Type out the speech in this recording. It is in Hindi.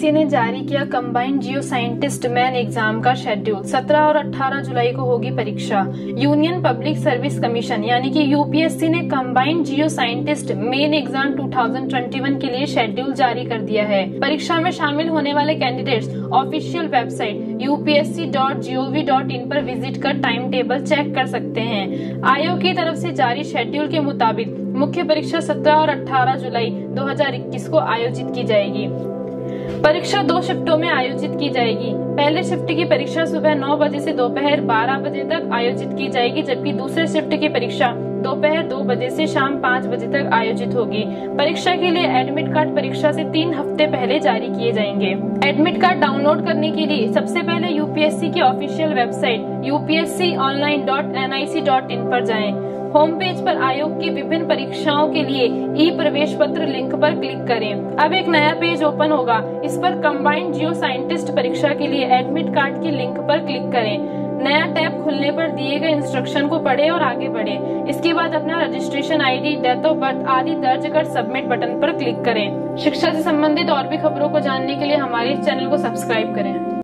यूपीएससी ने जारी किया combined geo scientist main exam का शेड्यूल। 17 और 18 जुलाई को होगी परीक्षा। यूनियन पब्लिक सर्विस कमीशन यानी कि यूपीएससी ने combined geo scientist main exam 2021 के लिए शेड्यूल जारी कर दिया है। परीक्षा में शामिल होने वाले कैंडिडेट्स ऑफिशियल वेबसाइट upsc.gov.in पर विजिट कर टाइम टेबल चेक कर सकते हैं। आयोग की तरफ से जारी शेड्यूल के मुताबिक मुख्य परीक्षा 17 और 18 जुलाई 2021 को आयोजित की जाएगी। परीक्षा 2 शिफ्टों में आयोजित की जाएगी। पहले शिफ्ट की परीक्षा सुबह 9 बजे से दोपहर 12 बजे तक आयोजित की जाएगी, जबकि दूसरे शिफ्ट की परीक्षा दोपहर 2 बजे से शाम 5 बजे तक आयोजित होगी। परीक्षा के लिए एडमिट कार्ड परीक्षा से 3 हफ्ते पहले जारी किए जाएंगे। एडमिट कार्ड डाउनलोड करने के लिए सबसे पहले यूपीएससी की ऑफिशियल वेबसाइट upsconline.nic.in पर जाएं। होम पेज पर आयोग की विभिन्न परीक्षाओं के लिए ई प्रवेश पत्र लिंक पर क्लिक करें। अब एक नया पेज ओपन होगा। इस पर कंबाइंड जियो साइंटिस्ट परीक्षा के लिए एडमिट कार्ड की लिंक पर क्लिक करें। नया टैब खुलने पर दिए गए इंस्ट्रक्शन को पढ़ें और आगे बढ़ें। इसके बाद अपना registration ID, date of birth आदि दर्ज कर सबमिट बटन पर क्लिक करें। शिक्षा से संबंधित और भी खबरों को जानने के लिए हमारे चैनल को सब्सक्राइब करें।